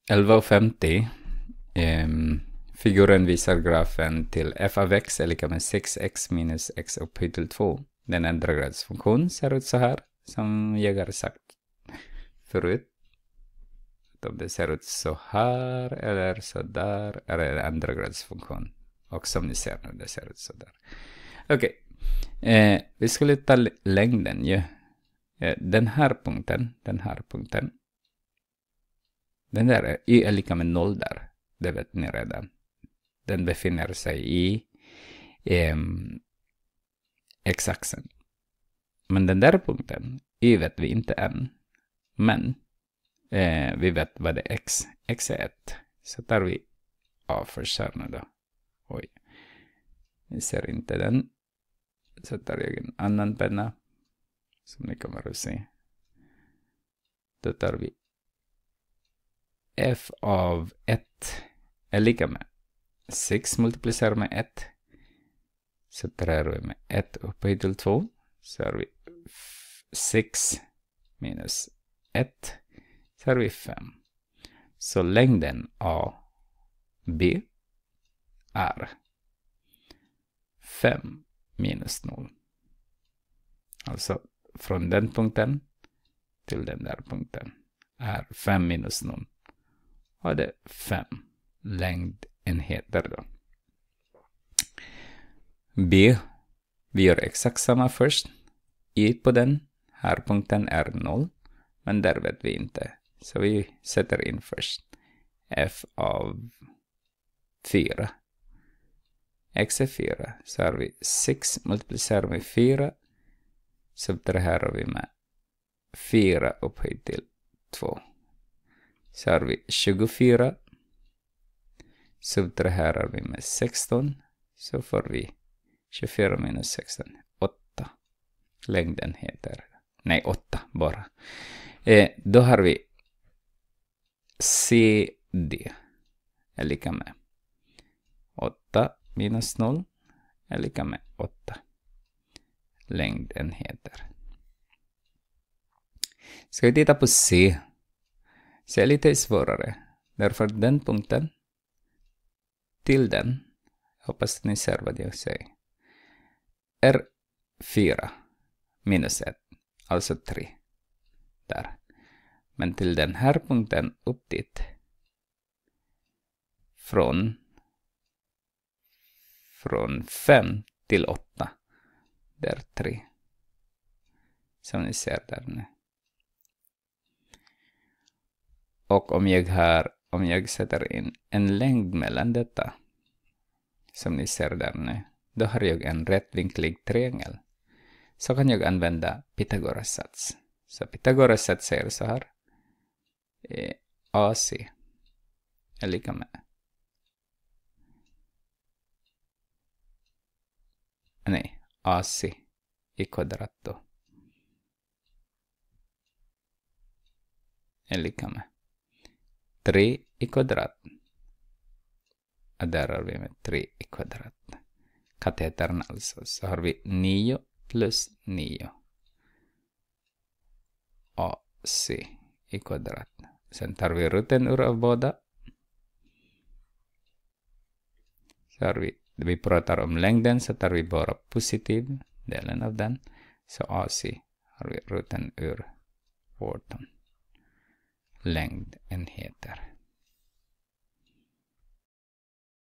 11:50. Figuren visar grafen till f av x är lika med 6x minus x upphöjt till 2. Den andragradsfunktion ser ut så här, som jag har sagt förut. Om det ser ut så här, eller så där, är det andragradsfunktion. Och som ni ser nu, det ser ut så där. Okej. Vi skulle ta längden ju. Den här punkten. Den där y är lika med 0 där. Det vet ni redan. Den befinner sig i x-axeln. Men den där punkten, y vet vi inte än. Men vi vet vad det är x. X är 1. Så tar vi a först här nu då. Oj. Ni ser inte den. Så tar jag en annan penna. Som ni kommer att se. Då tar vi f av 1 är lika med 6 multiplicerat med 1. Så tar vi med 1 upphöjt till 2. Så har vi 6 minus 1. Så har vi 5. Så längden a, b är 5 minus 0. Alltså från den punkten till den där punkten är 5 minus 0. Och det är 5 längdenheter då. B. Vi gör exakt samma först. Y på den här punkten är 0. Men där vet vi inte. Så vi sätter in först f av 4. X är 4. Så har vi 6 multiplicerat med 4. Subtraherar vi med 4 upphöjt till 2. Så har vi 24. Subtraherar vi med 16. Så får vi 24 minus 16. 8. Längden heter. Nej, 8 bara. Då har vi CD är lika med 8 minus 0 är lika med 8 längdenheter. Ska vi titta på C. C är lite svårare. Därför den punkten till den, hoppas ni ser vad jag säger, är 4 minus 1, alltså 3 där. Men till den här punkten upp dit från 5 till 8 det är 3. Som ni ser där nu. Och om jag sätter in en längd mellan detta, som ni ser där nu, då har jag en rättvinklig triangel. Så kan jag använda Pythagoras sats. Så Pythagoras sats säger så här. AC är lika med AC i kvadrat då är lika med 3 i kvadrat. Och där har vi med 3 i kvadrat. Katetern alltså. Så har vi 9 plus 9. AC i kvadrat. Sen tar vi roten ur av båda. Så har vi pratar om längden, så tar vi bara positiv delen av den. Så AC har vi roten ur 18 längdenheter.